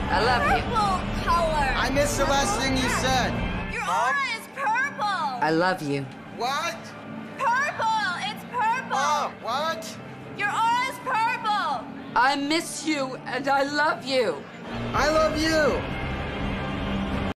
I love you. Purple color. I missed the last thing you said. Your aura is purple. I love you. What? Purple. It's purple. Oh, what? Your aura is purple. I miss you and I love you. I love you.